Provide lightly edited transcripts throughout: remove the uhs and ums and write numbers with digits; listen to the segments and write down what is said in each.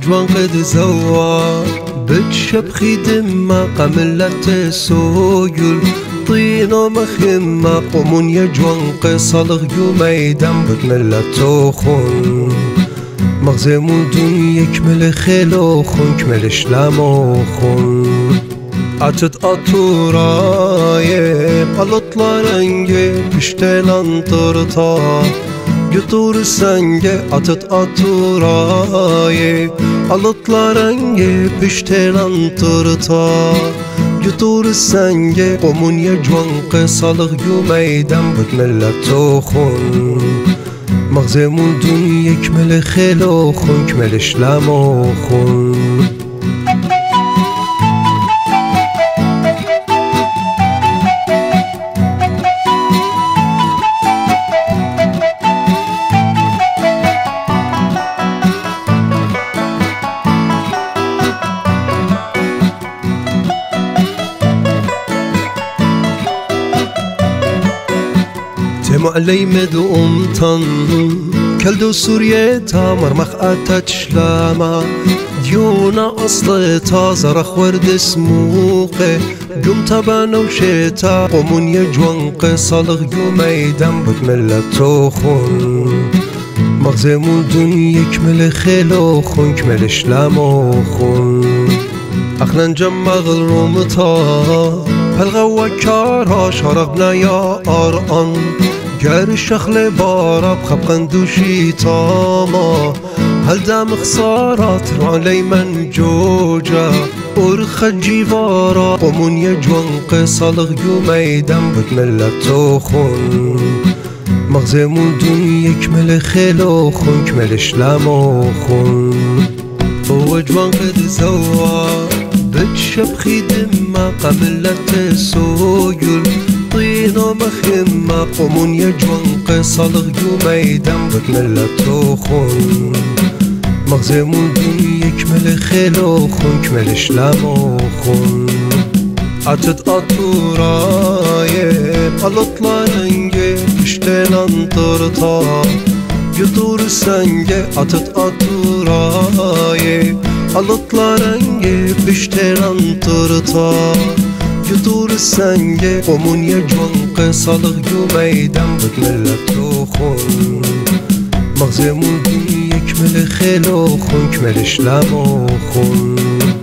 وجوان قد زوار بتشب خيدما قملت سويل طينو مخيما قومون يجوان قصالغ يوميدم بتملتو خون مغزمون دون يكمل خيلو خون كمل شلامو خون عتت أطوراي قلطلا رنجي بشتلان طرطا Yutur senge atıt aturaye Alıtla renge piştelan tırta Yutur senge Komunya cuan kısalık yumeyden Bütmellet tohun Mağzemun dün yekmeli khilokhun Kmeli şlamokhun تمو علي مدوم طن كلدو سوريا تامر مخقات شلاما ديونا أصل تازرخ ورد سموقه قم تبانا وشيتا قومون يجوان قصالغ يوميدن بتملت توخون مغزمون دون يكمل خيلوخون كمل شلاموخون أخنان جمع الرومتا پلغا و کارها شارقنا یا آران گر شخل بارا بخبقن دوشی تاما هل دم خسارات رو علی من جوجا ارخ جیوارا قومون یجوان قصالغ یومیدن بتملت توخون مغزمون دون یکمل خیلوخون کمل شلاموخون وجوان قد زوار بتشب خيدما قملت سويل طينو مخيما قومون يجوان قصالغ يوميدن بتملت توخون مغزمون دون يكمل خيلوخون كمل شلاموخون عتت أطوراي قلطلا رنجي بشتلان طرطا Yutur senge atıt aturaye Alıtla rengi pişteran tırta Yutur senge Komun yecvan kısalık yumeyden Bütmellet tohun Mağzemun dün yekmeli khilokhun Kmeli şlamokhun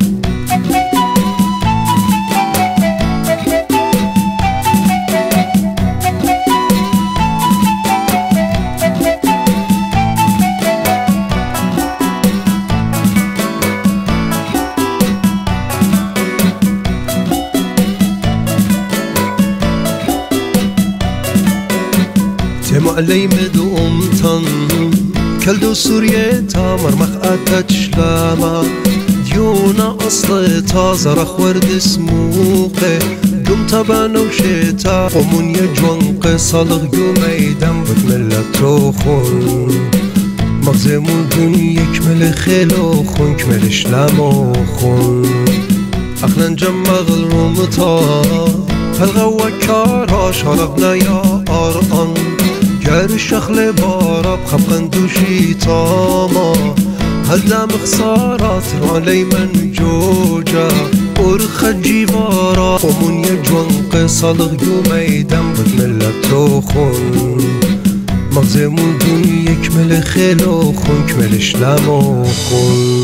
تمو علي مدوم طن كلدو سوريا تامر مخقات شلاما ديونا أصل تازرخ ورد سموقه قم تبانا وشيتا قومون يجوان قصالغ يوميدن بتملت توخون مغزمون دون يكمل خيلوخون كمل شلاموخون أخنان جمع الرومتا پلغا و کارها شارقنا یا آران گر شخل بارا بخبقن دوشی تاما هل دم خسارات رو علی من جوجا ارخ جیوارا قومون یجوان قصالغ یومیدن بتملت توخون مغزمون دون یکمل خیلوخون کمل شلاموخون